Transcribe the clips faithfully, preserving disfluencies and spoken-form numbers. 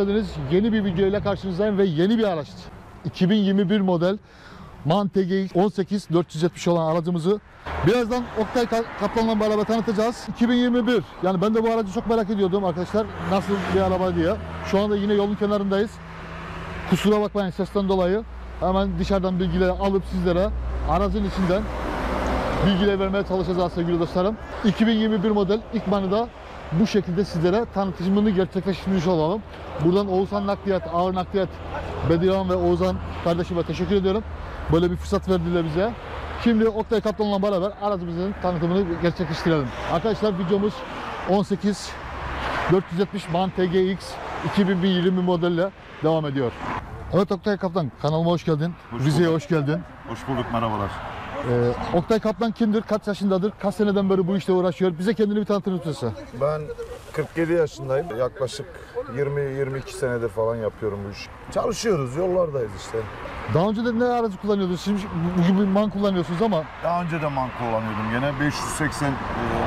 geldiniz. Yeni bir video ile karşınızdayım ve yeni bir araç. iki bin yirmi bir model MAN T G X on sekiz dört yüz yetmiş olan aracımızı birazdan Oktay Kaplan'la beraber tanıtacağız. iki bin yirmi bir, yani ben de bu aracı çok merak ediyordum arkadaşlar. Nasıl bir araba diye. Şu anda yine yolun kenarındayız. Kusura bakmayın sesten dolayı. Hemen dışarıdan bilgileri alıp sizlere aracın içinden bilgiler vermeye çalışacağız sevgili dostlarım. iki bin yirmi bir model ilk MAN'ı da bu şekilde sizlere tanıtımını gerçekleştirmiş olalım. Buradan Oğuzhan Nakliyat, Ağır Nakliyat, Bediran ve Oğuzhan kardeşime teşekkür ediyorum. Böyle bir fırsat verdiler bize. Şimdi Oktay Kaplan'la beraber aracımızın tanıtımını gerçekleştirelim. Arkadaşlar videomuz on sekiz dört yüz yetmiş MAN T G X iki bin yirmi modelle devam ediyor. Evet Oktay Kaplan, kanalıma hoş geldin. Hoş Rize'ye bulduk. hoş geldin. Hoş bulduk, merhabalar. Ee, Oktay Kaplan kimdir, kaç yaşındadır, kaç seneden beri bu işte uğraşıyor? Bize kendini bir tanıtır mısın? Ben kırk yedi yaşındayım. Yaklaşık yirmi yirmi iki senedir falan yapıyorum bu işi. Çalışıyoruz, yollardayız işte. Daha önce de ne aracı kullanıyordunuz? Şimdi bugün bir MAN kullanıyorsunuz ama Daha önce de MAN kullanıyordum gene. beş yüz seksen e,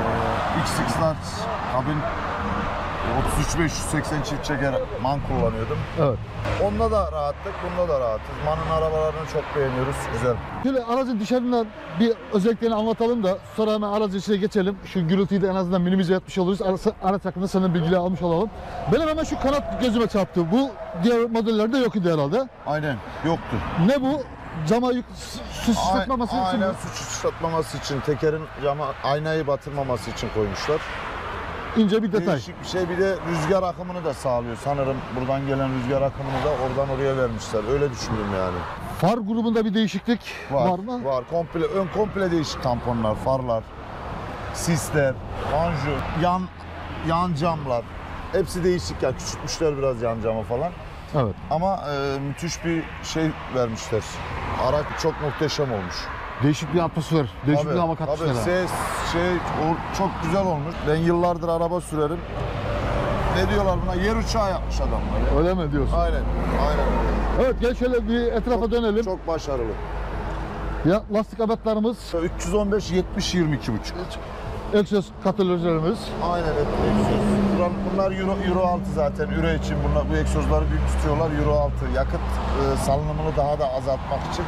X X Large kabin, otuz üç beş yüz seksen çift çeker MAN kullanıyordum. evet. Onda da rahattık, bunda da rahatız. MAN'ın arabalarını çok beğeniyoruz, güzel. Şöyle aracın dışarıdan bir özelliklerini anlatalım da sonra hemen aracın içine geçelim. Şu gürültüyü de en azından minimize etmiş oluruz. Araç, araç hakkında senin bilgileri almış olalım. Benim hemen şu kanat gözüme çarptı. Bu diğer modellerde yok idi herhalde. Aynen, yoktu. Ne bu? Cama yük, su sıçratmaması için mi? Aynen, su sıçratmaması için, tekerin cama aynayı batırmaması için koymuşlar. İnce bir detay. Değişik bir şey, bir de rüzgar akımını da sağlıyor. Sanırım buradan gelen rüzgar akımını da oradan oraya vermişler. Öyle düşündüm yani. Far grubunda bir değişiklik var, Var, mı? Var. Komple, ön komple değişik tamponlar, farlar, sisler, panjur, yan yan camlar. Hepsi değişik ya. Küçültmüşler biraz yan camı falan. Evet. Ama e, müthiş bir şey vermişler. Araç çok muhteşem olmuş. Değişik bir atmosfer, değişik bir hava katmışlar. tabii. ha. Ses, şey o, çok güzel olmuş. Ben yıllardır araba sürerim. Ne diyorlar buna? Yer uçağı yapmış adamlar ya. Öyle mi diyorsun? Aynen, aynen. Evet, gel şöyle bir etrafa Çok, dönelim. çok başarılı. Ya lastik abatlarımız, üç yüz on beş yetmiş yirmi iki buçuk. egzoz katalizörlerimiz. Aynen, evet, egzoz. Buran- Bunlar Euro, Euro altı zaten. Euro için bunlar, bu egzozları büyük tutuyorlar. Euro altı. Yakıt e, salınımını daha da azaltmak için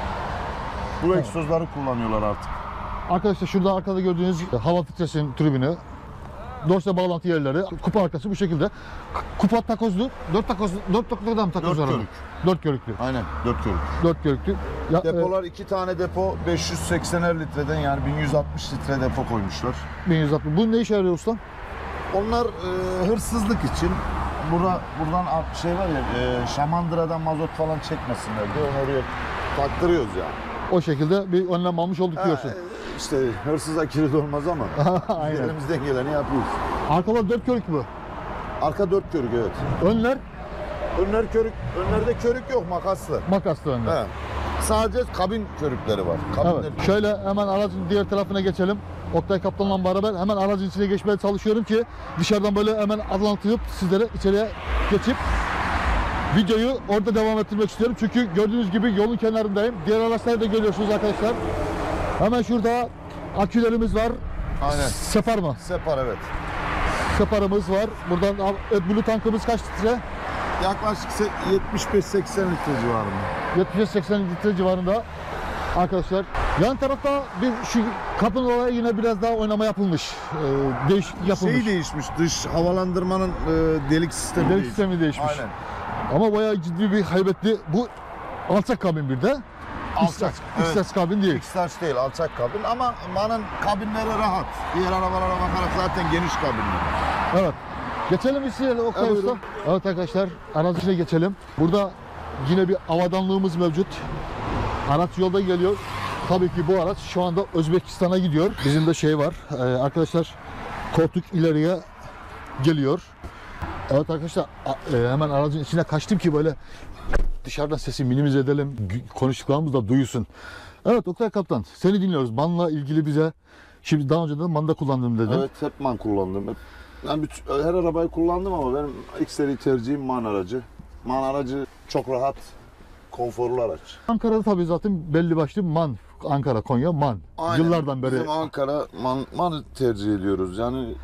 bu egzozları kullanıyorlar artık. Arkadaşlar şurada arkada gördüğünüz hava filtresinin tribünü, dorse bağlantı yerleri, kupa arkası bu şekilde. K- Kupa takozlu, dört takoz, dört takozdan mı takoz Dört var? körük. Dört körüklü. Aynen, dört körük. Dört körüklü. Ya, Depolar iki tane depo beş yüz seksener litreden, yani bin yüz altmış litre depo koymuşlar. e, bin yüz altmış. Bu ne işe yarıyor usta? Onlar e, hırsızlık için. Bura, buradan ar- şey var ya, e, Şamandıra'dan mazot falan çekmesinler diye onu oraya taktırıyoruz yani. O şekilde bir önlem almış olduk diyorsun. Ha, işte hırsıza kilit olmaz ama Aynen. elimizden geleni yapıyoruz. Arkalar dört körük mü? Arka dört körük, evet. Önler Önler körük, önlerde körük yok, makaslı. makaslı önler. He. Sadece kabin körükleri var. Kabinler Evet. Şöyle hemen aracın diğer tarafına geçelim. Oktay Kaplan'la beraber hemen aracın içine geçmeye çalışıyorum ki dışarıdan böyle hemen adlandırıp sizlere içeriye geçip videoyu orada devam ettirmek istiyorum. Çünkü gördüğünüz gibi yolun kenarındayım. Diğer araçları da görüyorsunuz arkadaşlar. Hemen şurada akülerimiz var. Aynen. Separ mı? Separ, evet. Separımız var. Buradan AdBlue tankımız kaç litre? Yaklaşık se- yetmiş beş seksen litre civarında. yetmiş seksen litre civarında arkadaşlar. Yan tarafta bir şu kapının olayı yine biraz daha oynama yapılmış. Ee, değişiklik yapılmış. Şey değişmiş, dış havalandırmanın e, delik sistemi Delik değişmiş. sistemi değişmiş. Aynen. Ama bayağı ciddi bir haybetli. Bu alçak kabin bir de. Alçak, evet. İstas kabin değil. X-Large değil, alçak kabin ama MAN'ın kabinleri rahat. Diğer arabalara bakarak zaten geniş kabinler. Evet. Geçelim içine Oktay Evet, Usta. buyurun. Evet arkadaşlar, aracın içine geçelim. Burada yine bir avadanlığımız mevcut. Araç yolda geliyor. Tabii ki bu araç şu anda Özbekistan'a gidiyor. Bizim de şey var. Ee, arkadaşlar koltuk ileriye geliyor. Evet arkadaşlar a- e, hemen aracın içine kaçtım ki böyle dışarıdan sesi minimize edelim. gü- Konuştuklarımız da duyulsun. Evet Oktay Kaptan, seni dinliyoruz. MAN'la ilgili bize, şimdi daha önce de MAN'da kullandım dedin. Evet, hep MAN kullandım. Hep. Yani bütün, her arabayı kullandım ama benim ilk seri tercihim MAN aracı. MAN aracı çok rahat, konforlu araç. Ankara'da tabii zaten belli başlı MAN. Ankara, Konya, MAN. Aynen. Yıllardan beri. Bizim Ankara MAN, MAN'ı tercih ediyoruz. Yani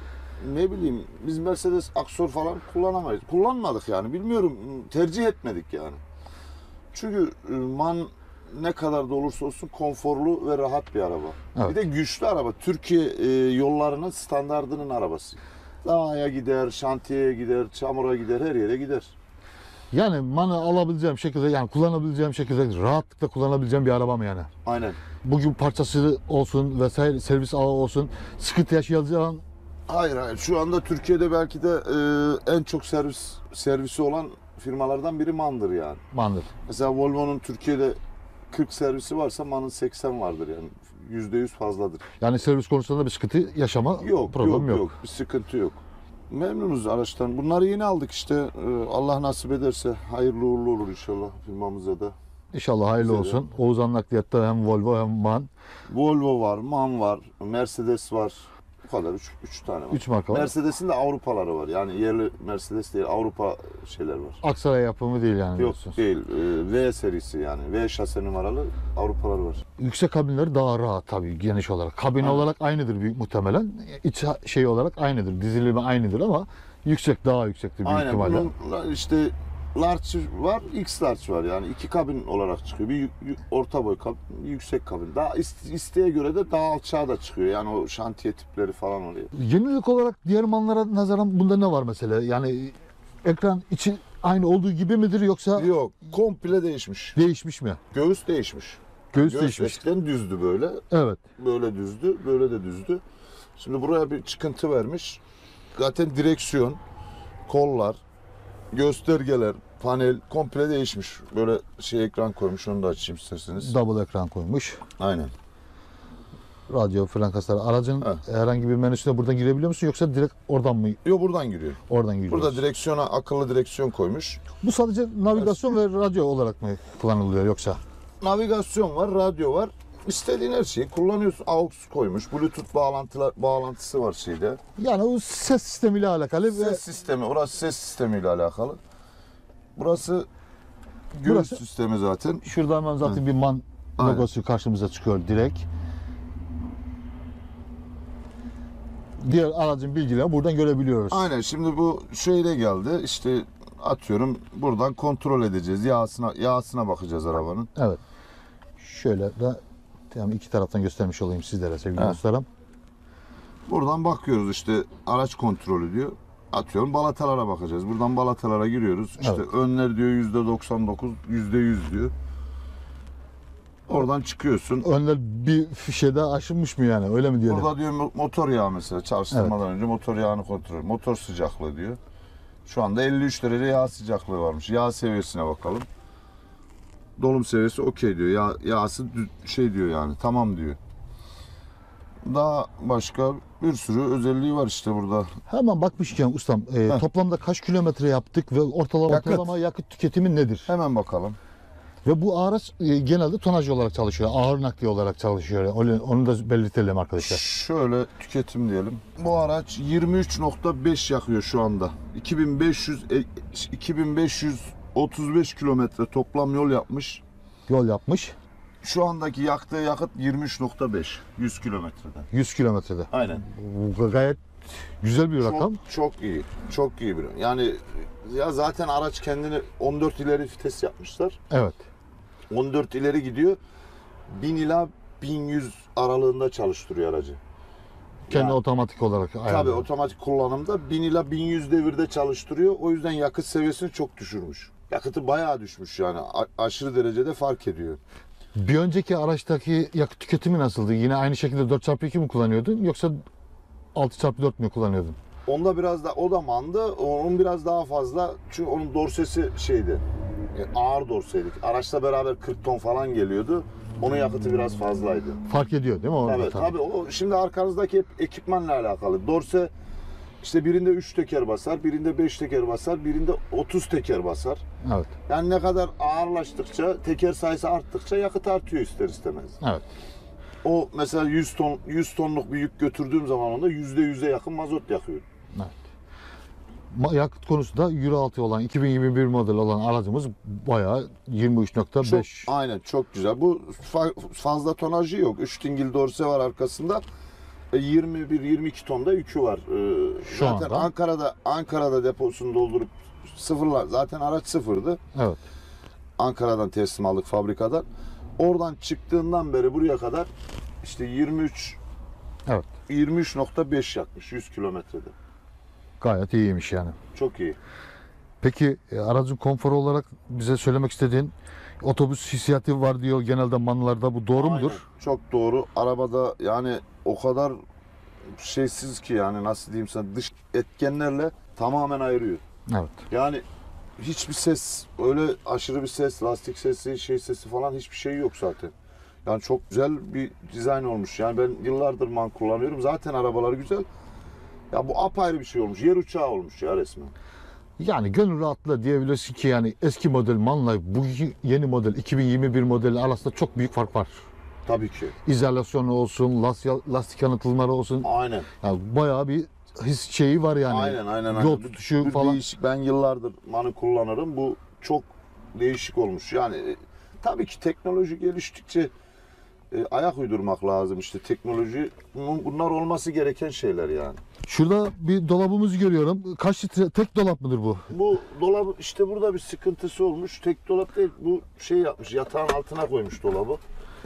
ne bileyim biz Mercedes Aksor falan kullanamayız. Kullanmadık yani. Bilmiyorum, tercih etmedik yani. Çünkü MAN ne kadar da olursa olsun konforlu ve rahat bir araba. Evet. Bir de güçlü araba. Türkiye e, yollarının standardının arabası. Dağa gider, şantiyeye gider, çamura gider, her yere gider. Yani MAN'ı alabileceğim şekilde, yani kullanabileceğim şekilde rahatlıkla kullanabileceğim bir araba mı yani? Aynen. Bugün parçası olsun vesaire, servis ağı olsun, sıkıntı yaşayacağın. Hayır hayır. Şu anda Türkiye'de belki de e, en çok servis servisi olan firmalardan biri MAN'dır yani. MAN'dır. Mesela Volvo'nun Türkiye'de kırk servisi varsa MAN'ın seksen vardır yani. yüzde yüz fazladır. Yani servis konusunda bir sıkıntı yaşama Yok problem yok, yok. yok. Bir sıkıntı yok. Memnunuz araçtan. Bunları yeni aldık işte. Ee, Allah nasip ederse hayırlı uğurlu olur inşallah firmamıza da. İnşallah hayırlı Güzel. olsun. Oğuzhan Nakliyat'ta hem Volvo hem MAN. Volvo var, MAN var, Mercedes var. Bu kadar. Üç, üç tane var. üç marka var. Mercedes'in de Avrupaları var. Yani yerli Mercedes değil, Avrupa şeyler var. Aksaray yapımı değil yani Yok diyorsun. değil. Ee, V serisi yani. V şase numaralı Avrupalar var. Yüksek kabinleri daha rahat tabii geniş olarak. Kabin Aynen. olarak aynıdır büyük muhtemelen. İç şey olarak aynıdır. Dizilimi aynıdır ama yüksek, daha yüksektir büyük Aynen. ihtimalle. Bunun işte large var, X large var. Yani iki kabin olarak çıkıyor. Bir yük- yük- orta boy kabin, bir yüksek kabin. Daha ist- isteğe göre de daha alçağa da çıkıyor. Yani o şantiye tipleri falan oluyor. Yenilik olarak diğer MAN'lara nazaran bunda ne var mesela? Yani ekran içi aynı olduğu gibi midir yoksa Yok, komple değişmiş. değişmiş mi? Göğüs değişmiş. Göğüs, Göğüs değişmiş. eskiden düzdü böyle. Evet. Böyle düzdü, böyle de düzdü. Şimdi buraya bir çıkıntı vermiş. Zaten direksiyon, kollar, göstergeler, panel komple değişmiş. Böyle şey ekran koymuş, onu da açayım isterseniz. Double ekran koymuş. Aynen. Radyo, fren kasları. Aracın Evet. herhangi bir menüsüne buradan girebiliyor musun yoksa direkt oradan mı? Yok, buradan giriyor. Oradan giriyoruz. Burada direksiyona akıllı direksiyon koymuş. Bu sadece navigasyon ve radyo olarak mı kullanılıyor yoksa? Navigasyon var, radyo var. İstediğin her şeyi kullanıyorsun. Aux koymuş. Bluetooth bağlantılar bağlantısı var şeyde. Yani o ses sistemiyle alakalı Ses ve sistemi, orası ses sistemiyle alakalı. Burası göğüs Burası- sistemi zaten. şurada hemen zaten bir MAN Aynen. logosu karşımıza çıkıyor direkt. Diğer aracın bilgilerini buradan görebiliyoruz. Aynen, şimdi bu şeyle geldi. İşte atıyorum buradan kontrol edeceğiz. Yağsına yağsına bakacağız arabanın. Evet. Şöyle de tamam, iki taraftan göstermiş olayım sizlere sevgili Evet. dostlarım. Buradan bakıyoruz işte araç kontrolü diyor. Atıyorum balatalara bakacağız. Buradan balatalara giriyoruz. İşte Evet. önler diyor yüzde doksan dokuz, yüzde yüz diyor. Oradan çıkıyorsun. Önler bir fişede aşınmış mı yani, öyle mi diyelim? Burada diyor mo- motor yağı mesela çalıştırmadan önce motor yağını kontrol. Motor sıcaklığı diyor. Şu anda elli üç derece yağ sıcaklığı varmış. Yağ seviyesine bakalım. Dolum seviyesi okey diyor. Yağ, yağsı dü- şey diyor yani tamam diyor. Daha başka bir sürü özelliği var işte burada. Hemen bakmışken ustam, e, Heh. toplamda kaç kilometre yaptık ve ortalama Yakıt. ortalama yakıt tüketimi nedir? Hemen bakalım. Ve bu araç e, genelde tonaj olarak çalışıyor, ağır nakliye olarak çalışıyor. Öyle- Onu da belirtelim arkadaşlar. Şöyle tüketim diyelim. Bu araç yirmi üç nokta beş yakıyor şu anda. iki bin beş yüz e, iki bin beş yüz otuz beş kilometre toplam yol yapmış. Yol yapmış Şu andaki yaktığı yakıt yirmi üç nokta beş yüz kilometrede. yüz kilometrede. Aynen. Bu gayet güzel bir rakam. Çok, çok iyi. Çok iyi bir. Yani ya zaten araç kendini on dört ileri vites yapmışlar. Evet. on dört ileri gidiyor. bin ila bin yüz aralığında çalıştırıyor aracı. Kendi Ya, otomatik olarak tabii ayarlıyor. otomatik kullanımda bin ila bin yüz devirde çalıştırıyor. O yüzden yakıt seviyesini çok düşürmüş. Yakıtı bayağı düşmüş yani. A- aşırı derecede fark ediyor. Bir önceki araçtaki yakıt tüketimi nasıldı? Yine aynı şekilde dört çarpı iki mi kullanıyordun yoksa altı çarpı dört mü kullanıyordun? Onda biraz da o da mandı. Onun biraz daha fazla. Çünkü onun dorsesi şeydi. e, Ağır dorseydi. Araçla beraber kırk ton falan geliyordu. Onun yakıtı biraz fazlaydı. Fark ediyor değil mi? Orada Tabii, tabii. tabii. O şimdi arkanızdaki hep ekipmanla alakalı. Dorse işte birinde üç teker basar, birinde beş teker basar, birinde otuz teker basar. Evet. Yani ne kadar ağırlaştıkça, teker sayısı arttıkça yakıt artıyor ister istemez. Evet. O mesela yüz ton yüz tonluk bir yük götürdüğüm zaman onda yüzde yüze yakın mazot yakıyor. Evet. Ma- Yakıt konusunda Euro altı olan iki bin yirmi bir model olan aracımız bayağı yirmi üç nokta Çok, beş. aynen çok güzel. Bu fa- fazla tonajı yok. üç dingil dorse var arkasında. yirmi bir yirmi iki tonda yükü var. Ee, Şu zaten anda. Ankara'da Ankara'da deposunu doldurup sıfırlar. Zaten araç sıfırdı. Evet. Ankara'dan teslim aldık fabrikadan. Oradan çıktığından beri buraya kadar işte yirmi üç Evet. yirmi üç nokta beş yakmış yüz kilometrede. Gayet iyiymiş yani. Çok iyi. Peki e, aracın konforu olarak bize söylemek istediğin otobüs hissiyatı var diyor genelde manlarda. Bu doğru mudur? Aynen, çok doğru. Arabada yani o kadar şeysiz ki yani nasıl diyeyim sana, dış etkenlerle tamamen ayırıyor. Evet. Yani hiçbir ses, öyle aşırı bir ses, lastik sesi, şey sesi falan hiçbir şey yok zaten. Yani çok güzel bir dizayn olmuş. Yani ben yıllardır man kullanıyorum. Zaten arabalar güzel. Ya bu apayrı bir şey olmuş. Yer uçağı olmuş ya resmen. Yani gönül rahatlığı diyebilirsin ki yani eski model manla bu yeni model iki bin yirmi bir modeli arasında çok büyük fark var. Tabii ki. İzolasyonu olsun, lastik, lastik yanıtılmaları olsun. Aynen. Yani bayağı bir his şeyi var yani. Aynen aynen. Yol aynen. tutuşu Bu falan. Değişik. Ben yıllardır manı kullanırım. Bu çok değişik olmuş. Yani e, tabii ki teknoloji geliştikçe e, ayak uydurmak lazım işte. Teknoloji, bun- bunlar olması gereken şeyler yani. Şurada bir dolabımızı görüyorum. Kaç litre tek dolap mıdır bu? Bu dolabı işte burada bir sıkıntısı olmuş. Tek dolap değil, bu şey yapmış, yatağın altına koymuş dolabı.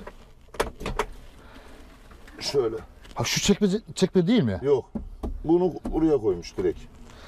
Şöyle. Ha şu çekme çekme değil mi? Yok. Bunu buraya koymuş direkt.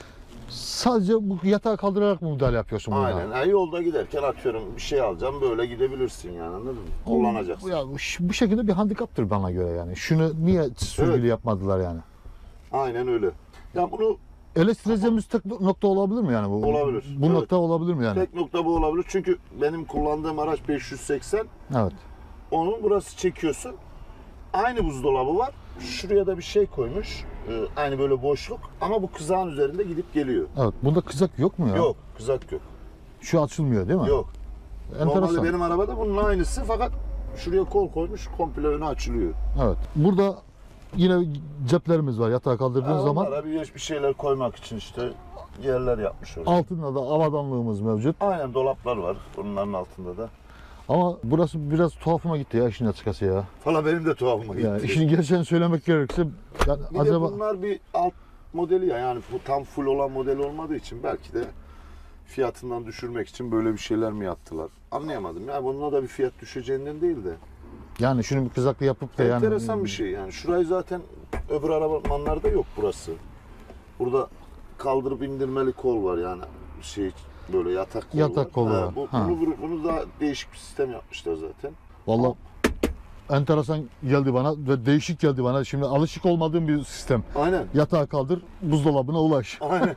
Sadece bu yatağı kaldırarak mı müdahale yapıyorsun burada? Aynen. Ha, yolda giderken atıyorum bir şey alacağım, böyle gidebilirsin yani, anladın mı? Kullanacaksın. Ya bu, bu şekilde bir handikaptır bana göre yani. Şunu niye sürgülü Evet. yapmadılar yani? Aynen öyle. Ya bunu Eleştireceğimiz tek nokta olabilir mi yani bu? Olabilir, Bu evet. nokta olabilir mi yani? tek nokta bu olabilir. Çünkü benim kullandığım araç beş yüz seksen. Evet. Onun burası çekiyorsun. Aynı buzdolabı var. Şuraya da bir şey koymuş. Ee, aynı böyle boşluk. Ama bu kızağın üzerinde gidip geliyor. Evet. Bunda kızak yok mu ya? Yok, kızak yok. Şu açılmıyor değil mi? Yok. Enteresan. Normalde benim arabada bunun aynısı, fakat şuraya kol koymuş, komple önü açılıyor. Evet. Burada yine ceplerimiz var yatağı kaldırdığın Ha, zaman. onlara bir, bir şeyler koymak için işte yerler yapmış orada. Altında da avadanlığımız mevcut. Aynen, dolaplar var bunların altında da. Ama burası biraz tuhafıma gitti ya işin açıkçası ya. Valla benim de tuhafıma gitti. Yani işin gerçeğini söylemek gerekirse yani Bir acaba de bunlar bir alt modeli ya, yani bu tam full olan model olmadığı için belki de fiyatından düşürmek için böyle bir şeyler mi yaptılar? Anlayamadım ya, bununla da bir fiyat düşeceğinden değil de. yani şunu bir kızaklı yapıp da yani Enteresan bir şey yani. Şurayı zaten öbür arabamanlarda yok burası. Burada kaldırıp indirmeli kol var yani, şey böyle yatak kolu Yatak var. kolu Ha, var. Bu, Ha. bunu, bunu da değişik bir sistem yapmışlar zaten. Vallahi enteresan geldi bana ve değişik geldi bana. Şimdi alışık olmadığım bir sistem. Aynen. Yatağa kaldır, buzdolabına ulaş. Aynen.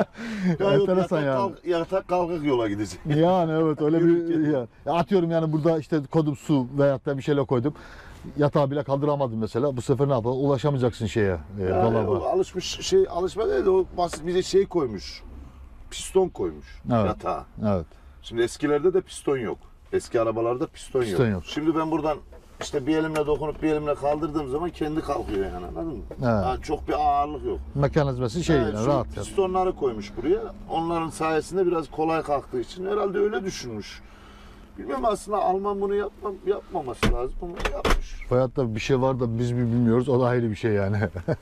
Ya yok, Enteresan yatak, yani. kalk, yatak kalkık yola gidecek. Yani evet öyle Yürürken. bir ya. Ya atıyorum yani burada işte koydum su veyahut da bir şeyler koydum. Yatağı bile kaldıramadım mesela. Bu sefer ne yapalım? Ulaşamayacaksın şeye, e, Yani dolaba. o alışmış şey, alışma değil de o basit bir şey koymuş. Piston koymuş Evet. yatağa. Evet. Şimdi eskilerde de piston yok. Eski arabalarda piston, Piston yok. yok. Şimdi ben buradan işte bir elimle dokunup bir elimle kaldırdığım zaman kendi kalkıyor yani, anladın mı? Evet. Yani çok bir ağırlık yok. Mekanizması şey Yani yani, şu rahat. Yani. pistonları koymuş buraya. Onların sayesinde biraz kolay kalktığı için herhalde öyle düşünmüş. Bilmem, aslında Alman bunu yapmam, yapmaması lazım ama yapmış. Veyahut da bir şey var da biz mi bilmiyoruz. O da ayrı bir şey yani.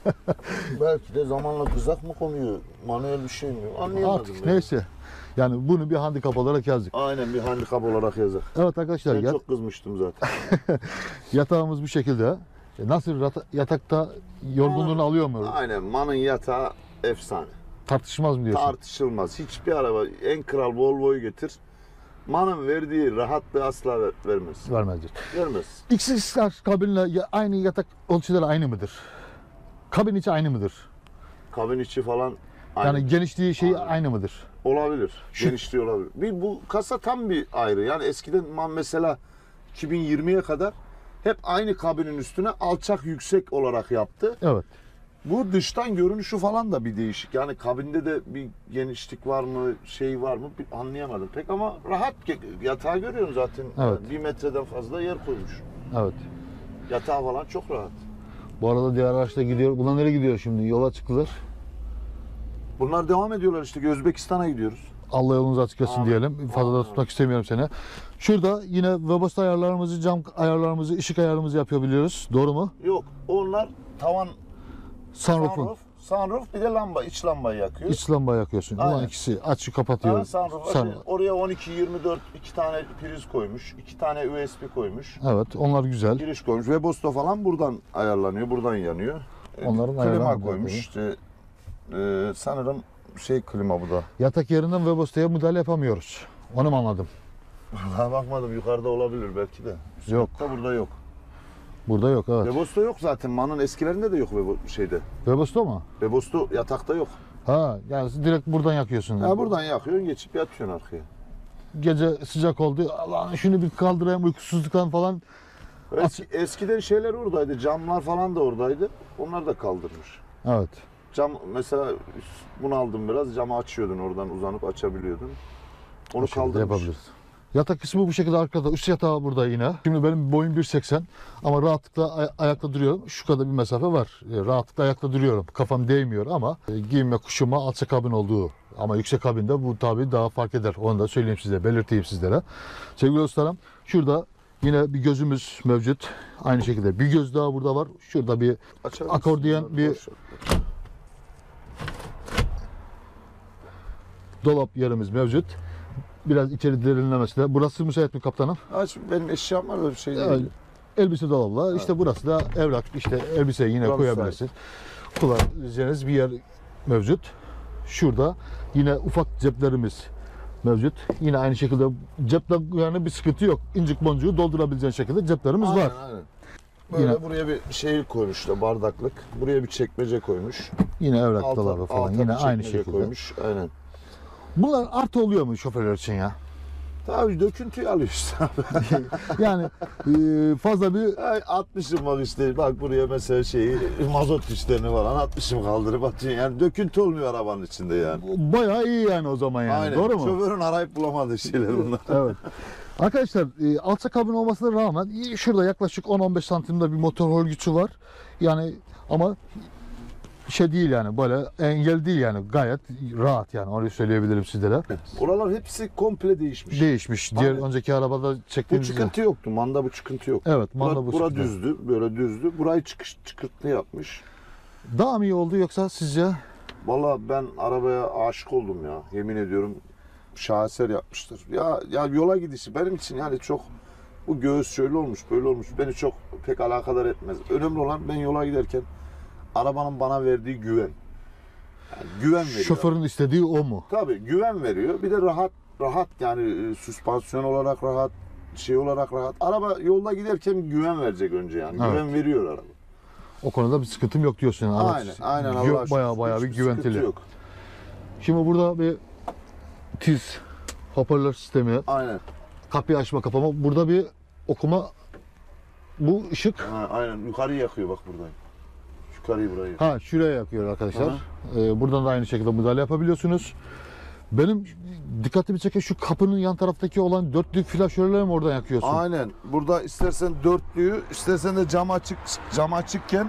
Belki de zamanla kızak mı konuyor, manuel bir şey mi? Anlayamadım. Artık ben. neyse. Yani bunu bir handikap olarak yazdık. Aynen, bir handikap olarak yazar. Evet arkadaşlar Ben ya, çok kızmıştım zaten. yatağımız bu şekilde. E, Nasıl rata- yatakta yorgunluğunu alıyor mu? Aynen, Man'ın yatağı efsane. Tartışmaz mı diyorsun? Tartışılmaz. Hiçbir araba, en kral Volvo'yu getir, Man'ın verdiği rahatlığı asla ver- vermez. Vermezdir. Vermez. X X R kabinle ya- aynı yatak ölçüleri aynı mıdır? Kabin içi aynı mıdır? Kabin içi falan aynı. Yani genişliği şeyi Aynen. aynı mıdır? Olabilir. Şu- Genişliği olabilir. Bir bu kasa tam bir ayrı. Yani eskiden Man mesela iki bin yirmiye kadar hep aynı kabinin üstüne alçak yüksek olarak yaptı. Evet. Bu dıştan görünüşü falan da bir değişik. Yani kabinde de bir genişlik var mı, şey var mı bir anlayamadım pek, ama rahat. Yatağı görüyorsun zaten. Evet. Bir metreden fazla yer koymuş. Evet. Yatağı falan çok rahat. Bu arada diğer araçta gidiyor. Bunlar nereye gidiyor şimdi? Yola çıktılar. Bunlar devam ediyorlar işte. Özbekistan'a gidiyoruz. Allah yolunuzu açık etsin Amin. diyelim. Fazla da Amin. tutmak istemiyorum seni. Şurada yine Webasto ayarlarımızı, cam ayarlarımızı, ışık ayarımızı yapabiliyoruz. Doğru mu? Yok, onlar tavan Sunroof'un. Sunroof, sunroof bir de lamba, iç lambayı yakıyor. İç lamba yakıyorsun. Ulan Aynen. ikisi açıp kapatıyor. Ha, sunroof. Sun- Oraya on iki yirmi dört iki tane priz koymuş, iki tane U S B koymuş. Evet, onlar güzel. Giriş koymuş. Webasto falan buradan ayarlanıyor, buradan yanıyor. Onların klima ayarlanıyor koymuş. tabii. İşte, e, sanırım şey klima bu da. Yatak yerinden Webasto'ya müdahale yapamıyoruz. Onu mu anladım? Daha bakmadım, yukarıda olabilir belki de. Yok. Da burada yok. Burada yok, evet. Webasto yok zaten. Man'ın eskilerinde de yok Webo- şeyde. Webasto mu? Webasto yatakta yok. Ha, yani direkt buradan yakıyorsun. Ya buradan yakıyorsun, geçip yatıyorsun arkaya. Gece sıcak oldu. Allah'ım şunu bir kaldırayım uykusuzluktan falan. Eski, eskiden şeyler oradaydı, camlar falan da oradaydı. Onlar da kaldırmış. Evet. Cam mesela bunu aldım biraz, camı açıyordun oradan uzanıp açabiliyordun. Onu Bu şekilde kaldırmış. yapabiliriz. Yatak kısmı bu şekilde arkada. Üst yatağı burada yine. Şimdi benim boyum bir seksen ama rahatlıkla ay- ayakta duruyorum. Şu kadar bir mesafe var. E, rahatlıkla ayakta duruyorum. Kafam değmiyor ama e, giyinme kuşuma alçak kabin olduğu. Ama yüksek kabinde bu tabii daha fark eder. Onu da söyleyeyim size, belirteyim sizlere. Sevgili dostlarım, şurada yine bir gözümüz mevcut. Aynı şekilde bir göz daha burada var. Şurada bir Açar akordeon, mısın? bir Boş ver. dolap yerimiz mevcut. Biraz içeri derinlemesine. Burası müsait mi kaptanım? Aç, benim eşyam var da bir şey değil. Evet. Elbise dolabı. İşte burası da evrak. İşte elbise yine Burası koyabilirsin. Kullanacağınız bir yer mevcut. Şurada yine ufak ceplerimiz mevcut. Yine aynı şekilde cepten yani bir sıkıntı yok. İncik boncuğu doldurabileceğin şekilde ceplerimiz Aynen, var. aynen. Böyle Yine- buraya bir şey koymuş da bardaklık. Buraya bir çekmece koymuş. Yine evrak Alta- dolabı falan. alta Yine bir aynı çekmece şekilde. koymuş. Aynen. Bunlar artı oluyor mu şoförler için ya? Tabii döküntüyü alıyor işte. Yani e, fazla bir Ay, atmışım bak işte, bak buraya mesela şeyi, mazot işlerini falan atmışım, kaldırıp atıyorsun. Yani döküntü olmuyor arabanın içinde yani. bayağı iyi yani o zaman yani. Aynen. Doğru mu? Şoförün arayıp bulamadığı şeyler bunlar. Evet. Arkadaşlar e, alçak kabin olmasına rağmen e, şurada yaklaşık on on beş santimde bir motor örgüsü var. Yani ama şey değil yani böyle engel değil yani gayet rahat yani onu söyleyebilirim sizlere. Oralar hepsi komple değişmiş. Değişmiş. Diğer Aynen. önceki arabada Bu çektiğimiz çıkıntı yoktu. Manda bu çıkıntı yok. Evet, Bura, manda bu bura çıkıntı. düzdü. Böyle düzdü. Burayı çıkış, çıkırtlı yapmış. Daha mı iyi oldu yoksa sizce? Vallahi ben arabaya aşık oldum ya. Yemin ediyorum şaheser yapmıştır. Ya ya yola gidişi benim için yani çok, bu göğüs şöyle olmuş, böyle olmuş. Beni çok pek alakadar etmez. Önemli olan ben yola giderken arabanın bana verdiği güven. Yani güven veriyor. Şoförün istediği o mu? Tabii güven veriyor. Bir de rahat rahat yani e, süspansiyon olarak rahat, şey olarak rahat. Araba yolda giderken güven verecek önce yani. Evet. Güven veriyor araba. O konuda bir sıkıntım yok diyorsun. Yani. Aynen, Araç aynen. gö- Allah'a şükür. Bayağı bayağı bir Hiçbir sıkıntı güventili. yok. Şimdi burada bir tiz hoparlör sistemi, Aynen. kapıyı açma kapama. Burada bir okuma, bu ışık. Ha, aynen. Yukarıyı yakıyor bak buradan. Yukarıyı burayı. Ha şuraya yakıyor arkadaşlar. Aha. Ee, buradan da aynı şekilde müdahale yapabiliyorsunuz. Benim dikkatimi çeken şu kapının yan taraftaki olan dörtlü flaşörleri mi oradan yakıyorsun? Aynen. Burada istersen dörtlüyü, istersen de cam açık, cam açıkken,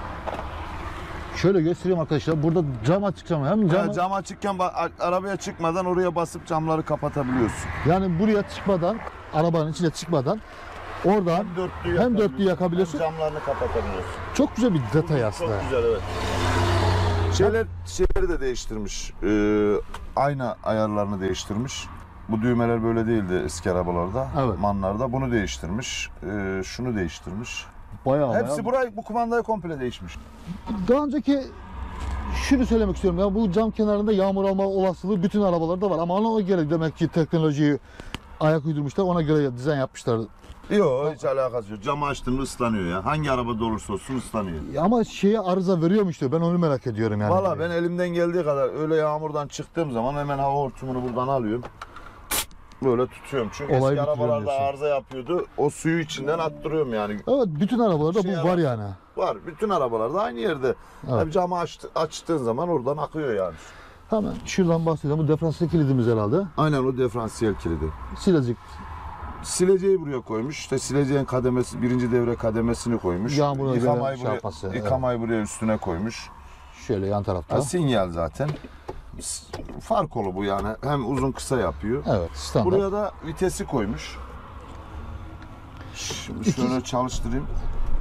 Şöyle göstereyim arkadaşlar. Burada cam açıkçam hem cam, cam, cam açıkken ba- a- arabaya çıkmadan oraya basıp camları kapatabiliyorsun. yani buraya çıkmadan, arabanın içine çıkmadan oradan Dörtlüyü hem dörtlüyü yakabiliyorsun. hem camlarını kapatabiliyorsun. Çok güzel bir detay aslında. Çok güzel, evet. Şeyler, şeyleri de değiştirmiş. Ee, ayna ayarlarını değiştirmiş. Bu düğmeler böyle değildi eski arabalarda, Evet. manlarda. Bunu değiştirmiş. Ee, şunu değiştirmiş. Bayağı Hepsi bayağı. burayı, bu kumandayı komple değişmiş. Daha önceki şunu söylemek istiyorum ya, bu cam kenarında yağmur alma olasılığı bütün arabalarda var ama ona göre demek ki teknolojiyi ayak uydurmuşlar, ona göre dizayn yapmışlar. Yok, hiç alakası yok. Camı açtığında ıslanıyor ya. Hangi arabada olursa olsun ıslanıyor. Ama şeye arıza veriyor mu işte, ben onu merak ediyorum yani. Valla ben elimden geldiği kadar öyle yağmurdan çıktığım zaman hemen hava hortumunu buradan alıyorum. Böyle tutuyorum. Çünkü Olayı eski arabalarda bitiriyorsun. arıza yapıyordu. O suyu içinden attırıyorum yani. Evet, bütün arabalarda Şey bu var yani. Var. Bütün arabalarda aynı yerde. Evet. Tabii camı açtı, açtığın zaman oradan akıyor yani. Hemen şuradan bahsedelim. Bu diferansiyel kilidimiz herhalde. Aynen, o diferansiyel kilidi. Silecek. Sileceği buraya koymuş. İşte sileceğin kademesi, birinci devre kademesini koymuş. Yağmura göre Yıkamayı şey buraya, yapması, evet. yıkamayı buraya üstüne koymuş. Şöyle yan tarafta. Ha, sinyal zaten. S- Far kolu bu yani. Hem uzun kısa yapıyor. Evet, standart. Buraya da vitesi koymuş. Şimdi şöyle çalıştırayım.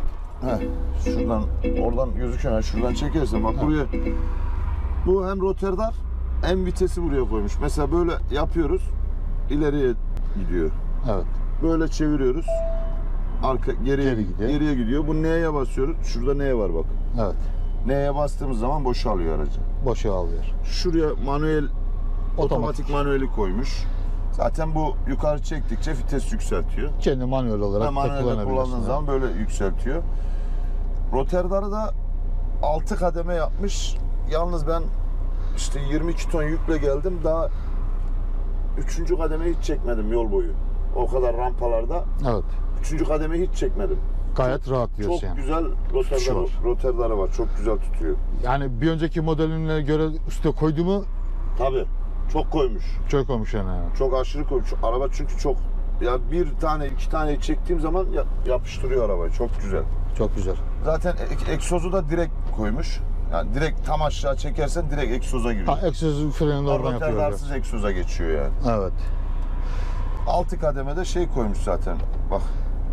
Heh, şuradan, oradan gözüküyor. Yani şuradan çekersen bak buraya. Bu hem roterdar hem vitesi buraya koymuş. Mesela böyle yapıyoruz, ileriye gidiyor. Evet. Böyle çeviriyoruz, arka geriye Geri gidiyor. geriye gidiyor. Bu neye basıyoruz? Şurada neye var bak. Evet. Neye bastığımız zaman boşalıyor aracı. Boşa alıyor. Şuraya manuel, otomatik, Otomatik. manueli koymuş. Zaten bu yukarı çektikçe vites yükseltiyor. Kendi manuel olarak da Manuelde kullanabiliyorsun. kullandığın yani. zaman böyle yükseltiyor. Roterdar'ı da altı kademe yapmış. Yalnız ben işte yirmi iki ton yükle geldim. Daha üçüncü kademe hiç çekmedim yol boyu. O kadar rampalarda Evet. üçüncü kademe hiç çekmedim. Gayet rahat diyorsun Çok yani. güzel Tutuşu var. roterdarı, roterdarı var. Çok güzel tutuyor. Yani bir önceki modeline göre üste koydu mu Tabii. Çok koymuş. çok olmuş yani. Çok aşırı koymuş. Araba çünkü çok, ya bir tane iki tane çektiğim zaman ya- yapıştırıyor arabayı. Çok güzel. Çok güzel. Zaten ek- egzozu da direkt koymuş. Yani direkt tam aşağı çekersen direkt egzoza giriyor. Ha, egzoz frenini oradan yapıyor. Roterdarsız egzoza geçiyor yani. Evet. Altı kademede şey koymuş zaten. Bak,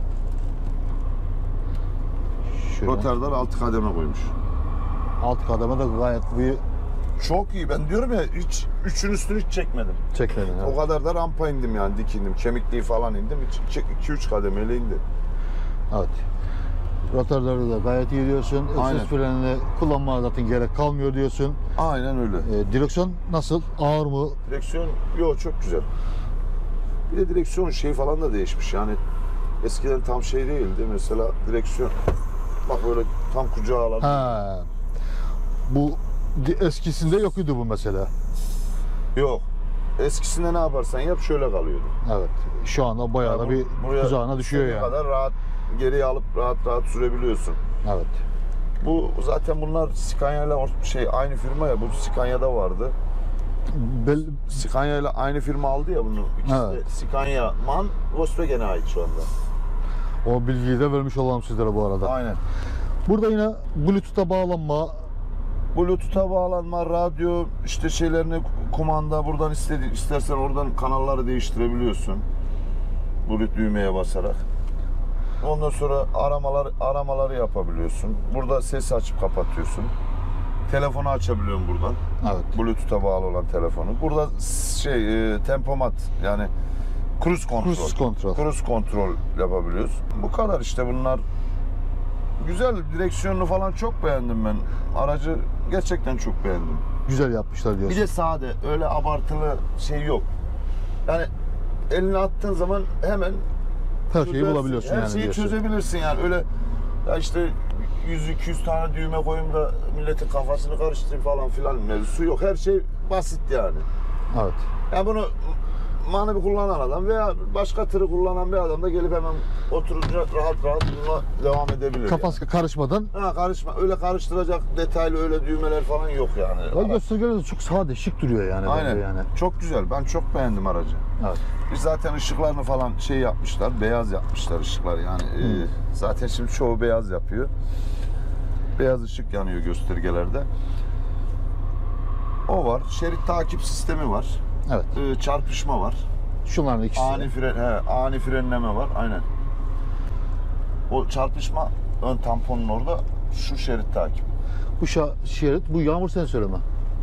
Şöyle. roterdar altı kademe koymuş. Alt kademe de gayet bir Çok iyi. Ben diyorum ya hiç üçün üstünü hiç çekmedim. çekmedin. O Evet. kadar da rampa indim yani, dik indim. Kemikliği falan indim. iki üç kademeyle indim. Evet. Rotarları da gayet iyi diyorsun. Aynen. Egzoz frenini kullanmaya zaten gerek kalmıyor diyorsun. Aynen öyle. Ee, direksiyon nasıl? Ağır mı? Direksiyon, yo çok güzel. Bir de direksiyon şey falan da değişmiş yani. Eskiden tam şey değildi mesela direksiyon. Bak böyle tam kucağa alan. Ha. Bu di- eskisinde yok idi bu mesela. Yok. Eskisinde ne yaparsan yap şöyle kalıyordu. Evet. Şu anda bayağı da Yani bir bu- buraya kucağına düşüyor istediğin yani. kadar rahat geriye alıp rahat rahat sürebiliyorsun. Evet. Bu zaten bunlar Scania ile or- şey aynı firma ya, bu Scania'da vardı. Bel, Scania ile aynı firma aldı ya bunu. İkisi Evet. de Scania, MAN, Volkswagen'e ait şu anda. o bilgiyi de vermiş olalım sizlere bu arada. Aynen. Burada yine Bluetooth'a bağlanma, Bluetooth'a bağlanma, radyo, işte şeylerini kumanda, buradan istedi, istersen oradan kanalları değiştirebiliyorsun. Bluetooth düğmeye basarak. Ondan sonra aramalar aramaları yapabiliyorsun. Burada ses açıp kapatıyorsun. Telefonu açabiliyorum buradan. evet. Bluetooth'a bağlı olan telefonu. Burada şey e, tempomat yani cruise kontrol. Cruise kontrol. Cruise kontrol yapabiliyoruz. Bu kadar işte bunlar. Güzel, direksiyonunu falan çok beğendim ben. Aracı gerçekten çok beğendim. Güzel yapmışlar Bir diyorsun. de sade, öyle abartılı şey yok. Yani eline attığın zaman hemen Her şeyi çözersin. bulabiliyorsun Her yani şeyi diyorsun. çözebilirsin yani. Öyle ya işte yüz iki yüz tane düğme koyayım da milletin kafasını karıştırayım falan filan mevzusu yok. Her şey basit yani. Evet. Yani bunu manuel kullanan adam veya başka tırı kullanan bir adam da gelip hemen oturunca rahat rahat bununla devam edebilir. Kafası karışmadan. Yani. Ha karışma, öyle karıştıracak detaylı öyle düğmeler falan yok yani. Ya Araç- göstergeleri de çok sade, şık duruyor yani. bence Aynen. Yani. Çok güzel. Ben çok beğendim aracı. Evet. Biz zaten ışıklarını falan şey yapmışlar, beyaz yapmışlar ışıklar yani. e, Hmm. zaten şimdi çoğu beyaz yapıyor. Beyaz ışık yanıyor göstergelerde. O var. Şerit takip sistemi var. Evet. E, çarpışma var. Şunların ikisi. Ani fren, he, ani frenleme var. Aynen. O çarpışma ön tamponun orada, şu şerit takip. Bu şa- şerit, bu yağmur sensörü mü?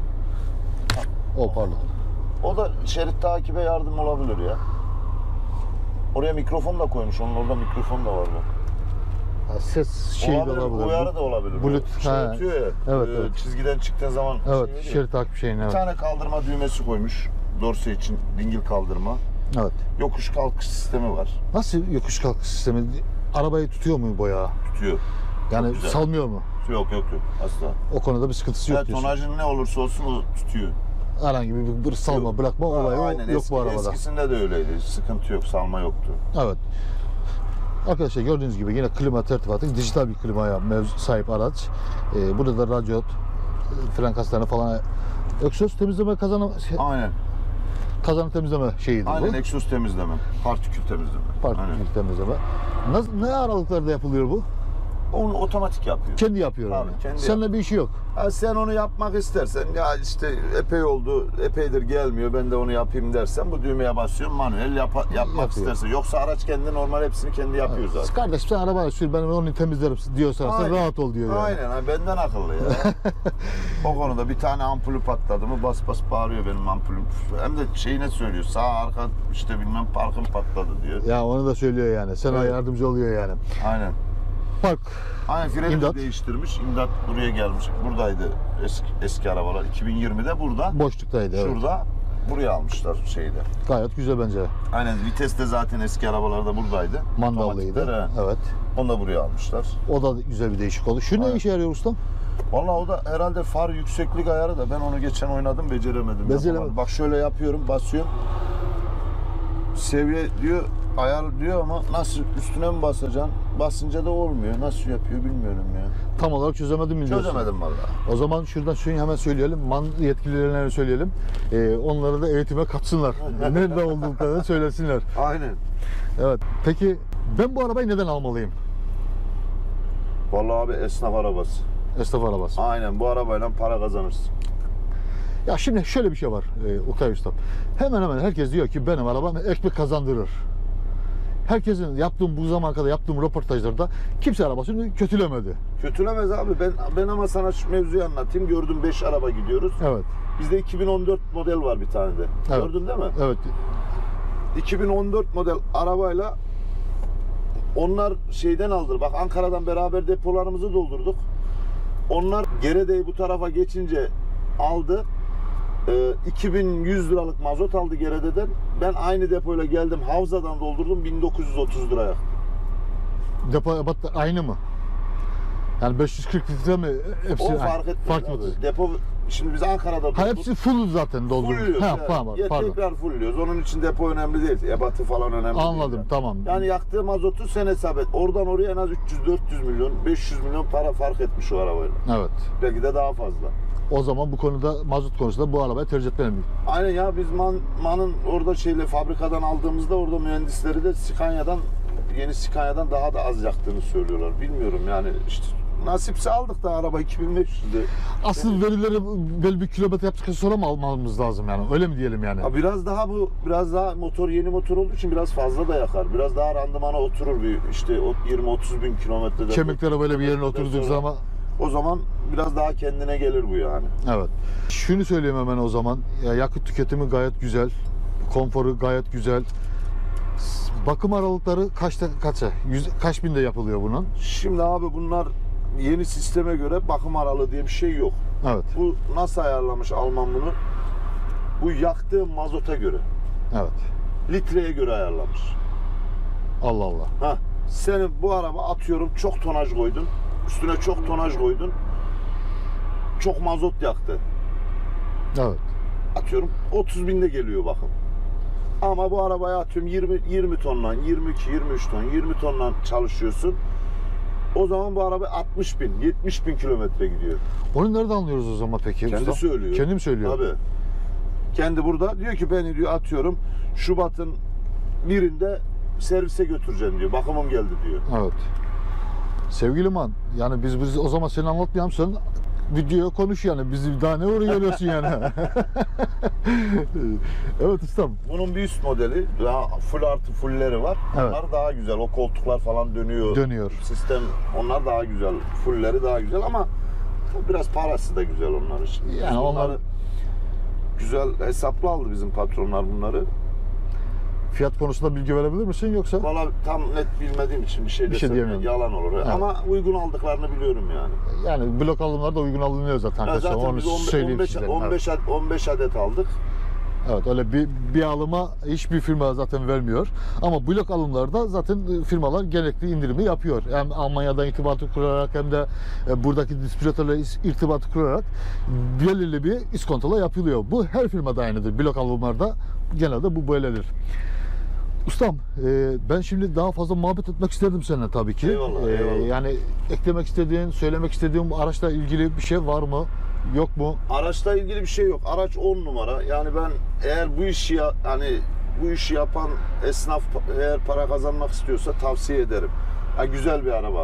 O pardon. O da şerit takibe yardım olabilir ya. Oraya mikrofon da koymuş. Onun orada mikrofon da var bak. Ha, ses şeyi de olabilir, olabilir. uyarı da olabilir. Bluetooth, şey ha. ötüyor ya. Evet, e, evet. Çizgiden çıktığın zaman Evet, şey veriyor. şerit takip şeyini. Bir Evet. tane kaldırma düğmesi koymuş. Dorse için dingil kaldırma. Evet. Yokuş kalkış sistemi var. Nasıl yokuş kalkış sistemi? Arabayı tutuyor mu boya? Tutuyor. Yani güzel. salmıyor mu? Yok yok yok. Asla. O konuda bir sıkıntısı yok Evet, diyorsun. tonajın ne olursa olsun o tutuyor. Herhangi bir, bir salma, Yok. bırakma Ha, olayı aynen. yok Eski- bu arabada. Eskisinde de öyleydi. Sıkıntı yok. Salma yoktu. Evet. Arkadaşlar gördüğünüz gibi yine klima tertibatı, dijital bir klimaya mevzu sahip araç. Ee, burada da radyot, fren kaslarını falan, egzoz temizleme kazanı, Aynen. kazanı temizleme şeyiydi Aynen bu. egzoz temizleme. Partikül temizleme. Aynen. Partikül temizleme. Nasıl, ne aralıklarda yapılıyor bu? Onu otomatik yapıyor. Kendi yapıyor Tabii, onu. kendi Seninle yapıyor. bir işi yok. Ha, sen onu yapmak istersen, ya işte epey oldu, epeydir gelmiyor, ben de onu yapayım dersen bu düğmeye basıyorsun, manuel yap yapmak Yapıyor. istersen. Yoksa araç kendi normal hepsini kendi yapıyor zaten. Kardeşim sen arabayı sür, ben onu temizlerim diyorsan sen Aynen. rahat ol diyor yani. Aynen, ha, benden akıllı ya. O konuda bir tane ampulü patladı mı bas bas bağırıyor benim ampulüm. Hem de şeyine söylüyor, sağ arka işte bilmem parkım patladı diyor. Ya onu da söylüyor yani. Sana Evet. yardımcı oluyor yani. Aynen. Park. Aynen, freni İmdat. de değiştirmiş. İmdat buraya gelmiş. Buradaydı eski, eski arabalar. iki bin yirmide burada. Boşluktaydı. Evet. Şurada. Buraya almışlar şeyde. Gayet güzel bence. Aynen, vites de zaten eski arabalarda buradaydı. Mandallıydı. Otomatikler, he. Evet. Onu da buraya almışlar. O da güzel bir değişik oldu. Şu ne Aynen. işe yarıyor ustam? Vallahi o da herhalde far yükseklik ayarı da ben onu geçen oynadım, beceremedim. Beceremedim. Yapamadım. Bak şöyle yapıyorum, basıyorum. Seviye diyor, ayar diyor ama nasıl üstüne mi basacaksın? Basınca da olmuyor. Nasıl yapıyor bilmiyorum ya. Tam olarak çözemedim mi diyorsun? Çözemedim vallahi. O zaman şuradan şunu hemen söyleyelim. Man yetkililerine söyleyelim. Ee, onları da eğitime katsınlar. Nerede olduklarını söylesinler. Aynen. Evet. Peki ben bu arabayı neden almalıyım? Vallahi abi esnaf arabası. Esnaf arabası. Aynen, bu arabayla para kazanırsın. Ya şimdi şöyle bir şey var e, Okay Usta. Hemen hemen herkes diyor ki benim arabam ekmek kazandırır. Herkesin yaptığım bu zamana kadar yaptığım röportajlarda kimse arabasını kötülemedi. Kötülemez abi. Ben ben ama sana şu mevzuyu anlatayım. Gördüm beş araba gidiyoruz. Evet. Bizde iki bin on dört model var bir tane de. Evet. Gördün değil mi? Evet. iki bin on dört model arabayla onlar şeyden aldı. Bak Ankara'dan beraber depolarımızı doldurduk. Onlar Gerede'yi bu tarafa geçince aldı. Ee, iki bin yüz liralık mazot aldı Gerede'den. Ben aynı depoyla geldim. Havza'dan doldurdum bin dokuz yüz otuz liraya. Depo ebat aynı mı? Yani beş yüz kırk litre mi? Hepsi O aynı. fark etmez Fark abi. etmez. Depo şimdi biz Ankara'da Ha, doldurduk. hepsi full zaten doldurmuş. Fullüyoruz. Ha, yani. tamam, Ya pardon. tekrar fullüyoruz. Onun için depo önemli değil. Ebatı falan önemli Anladım, değil. Yani. tamam. Yani yaktığı mazotu sen hesap et. Oradan oraya en az üç yüz dört yüz milyon, beş yüz milyon para fark etmiş o arabayla. Evet. Belki de daha fazla. O zaman bu konuda mazot konusunda bu arabayı tercih etmeliyim. Aynen ya, biz Man, Man'ın orada şeyle fabrikadan aldığımızda orada mühendisleri de Scania'dan, yeni Scania'dan daha da az yaktığını söylüyorlar. Bilmiyorum yani, işte nasipse aldık da araba iki bin beş yüzde. Asıl verileri belli bir kilometre yaptıktan sonra mı almamız lazım yani? Öyle mi diyelim yani? Ha, biraz daha bu biraz daha motor yeni motor olduğu için biraz fazla da yakar. Biraz daha randımana oturur bir işte yirmi otuz bin kilometrede. Kemikleri böyle bir yerine oturduğu sonra- zaman. O zaman biraz daha kendine gelir bu yani. Evet. Şunu söyleyeyim hemen o zaman. Ya, yakıt tüketimi gayet güzel. Konforu gayet güzel. S- Bakım aralıkları kaçta kaça? Yüz, kaç binde yapılıyor bunun? Şimdi abi bunlar yeni sisteme göre bakım aralığı diye bir şey yok. Evet. Bu nasıl ayarlamış Alman bunu? Bu yaktığı mazota göre, Evet. litreye göre ayarlamış. Allah Allah. Ha, senin bu araba atıyorum çok tonaj koydun, üstüne çok tonaj koydun, çok mazot yaktı. Evet. Atıyorum otuz binde geliyor bakım. Ama bu arabaya atıyorum yirmi, yirmi tonla, yirmi iki, yirmi üç ton, yirmi tonla çalışıyorsun. O zaman bu araba altmış bin, yetmiş bin kilometre gidiyor. Onu nereden anlıyoruz o zaman peki? Kendi usta? söylüyor. Kendim söylüyor. Tabii. Kendi burada diyor ki beni diyor atıyorum Şubat'ın birinde servise götüreceğim diyor. Bakımım geldi diyor. Evet. Sevgili Man, yani biz, biz o zaman seni anlatmayalım, sen videoya konuş yani. Bizi daha ne oraya görüyorsun yani. Evet ustam. Bunun bir üst modeli daha full artı fullleri var. Evet. Onlar daha güzel. O koltuklar falan dönüyor. Dönüyor. Sistem onlar daha güzel. Fullleri daha güzel ama biraz parası da güzel onlar için. Yani Biz onlar- bunları güzel hesaplı aldı bizim patronlar bunları. Fiyat konusunda bilgi verebilir misin yoksa? Valla tam net bilmediğim için bir şey Bir şey desem diyemiyorum. yalan olur. Evet. Ama uygun aldıklarını biliyorum yani. Yani blok alımlar da uygun alınıyor zaten Ya arkadaşlar. zaten Onu biz on beş, söyleyeyim on beş, size. on Evet. beş, ad- on beş adet aldık. Evet, öyle bir, bir alıma hiçbir firma zaten vermiyor. Ama blok alımlarda zaten firmalar gerekli indirimi yapıyor. Hem Almanya'dan irtibatı kurarak hem de e, buradaki distribütörle irtibatı kurarak belirli bir iskontola yapılıyor. Bu her firmada aynıdır. Blok alımlarda genelde bu böyledir. Ustam, e, ben şimdi daha fazla muhabbet etmek isterdim seninle tabii ki. Eyvallah, E, eyvallah. Yani eklemek istediğin, söylemek istediğin bu araçla ilgili bir şey var mı? Yok mu? Araçla ilgili bir şey yok. Araç on numara. Yani ben eğer bu işi ya, hani bu işi yapan esnaf eğer para kazanmak istiyorsa tavsiye ederim. Ha, güzel bir araba.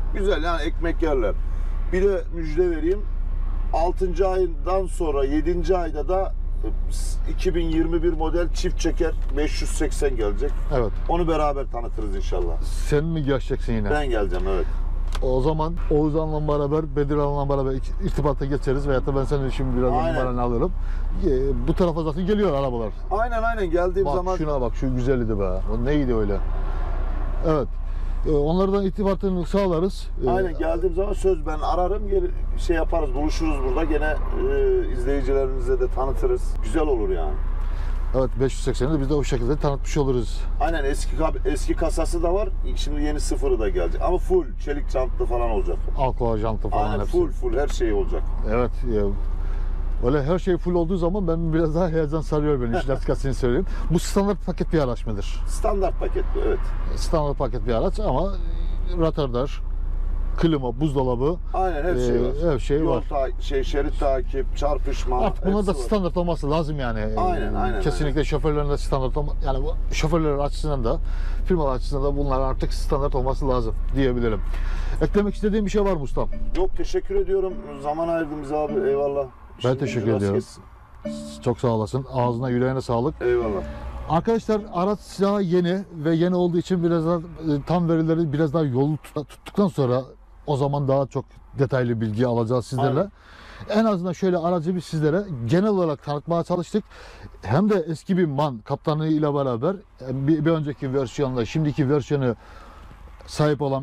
Güzel yani ekmek yerler. Bir de müjde vereyim. altıncı aydan sonra yedinci ayda da iki bin yirmi bir model çift çeker beş yüz seksen gelecek. Evet. Onu beraber tanıtırız inşallah. Sen mi geçeceksin yine? Ben geleceğim evet. O zaman Oğuzhan'la beraber, Bedirhan'la beraber irtibata geçeriz veyahut da ben senin şimdi biraz Aynen. numaranı alırım. Ee, Bu tarafa zaten geliyor arabalar. Aynen aynen geldiğim Bak zaman şuna bak, şu güzeldi be. O neydi öyle? Evet. Ee, Onlardan irtibatını sağlarız. Ee, aynen geldiğim zaman söz ben ararım geri şey yaparız buluşuruz burada gene e, izleyicilerimize de tanıtırız. Güzel olur yani. Evet, beş yüz sekseni de biz de o şekilde tanıtmış oluruz. Aynen eski kab- eski kasası da var. Şimdi yeni sıfırı da gelecek. Ama full çelik jantlı falan olacak. Alkohol, jantı falan Aynen hepsi. full full her şey olacak. Evet. Ya, öyle her şey full olduğu zaman ben biraz daha heyecan sarıyor beni. İşin açıkçası söyleyeyim. Bu standart paket bir araç mıdır? Standart paket bu evet. Standart paket bir araç ama radar, klima, buzdolabı, Aynen her şey Ee, var. her şey Yol var. ta- şey şerit takip, çarpışma. Artık bunlar da hepsi var. standart olması lazım yani. Aynen, aynen, Kesinlikle şoförlerin de standart olma, yani bu şoförler açısından da firmalar açısından da bunlar artık standart olması lazım diyebilirim. Eklemek istediğim bir şey var mı ustam? Yok teşekkür ediyorum. Zaman ayırdın bize abi. Eyvallah. Ben İşin teşekkür gücü rast ediyorum. gitsin. Çok sağ olasın. Ağzına yüreğine sağlık. Eyvallah. Arkadaşlar araç daha yeni ve yeni olduğu için biraz daha e, tam verileri biraz daha yolu tut- tuttuktan sonra o zaman daha çok detaylı bilgi alacağız sizlerle. Aynen. En azından şöyle aracı bir sizlere genel olarak tanıtmaya çalıştık. Hem de eski bir MAN kaptanı ile beraber bir, bir önceki versiyonla şimdiki versiyonu sahip olan,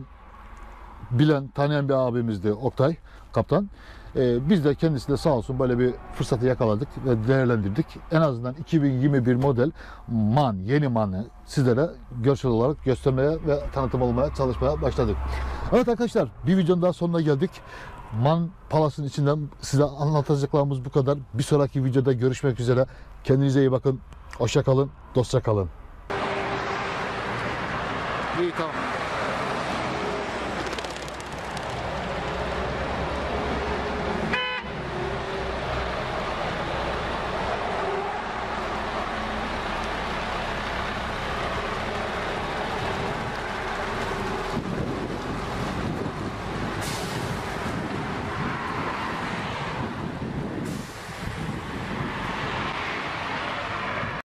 bilen, tanıyan bir abimizdi Oktay kaptan. Ee, biz de kendisiyle sağ olsun böyle bir fırsatı yakaladık ve değerlendirdik. En azından iki bin yirmi bir model MAN, yeni MAN'ı sizlere görsel olarak göstermeye ve tanıtım olmaya çalışmaya başladık. Evet arkadaşlar, bir videonun daha sonuna geldik. MAN Palas'ın içinden size anlatacaklarımız bu kadar. Bir sonraki videoda görüşmek üzere. Kendinize iyi bakın. Hoşça kalın, dostça kalın. İyi, tamam.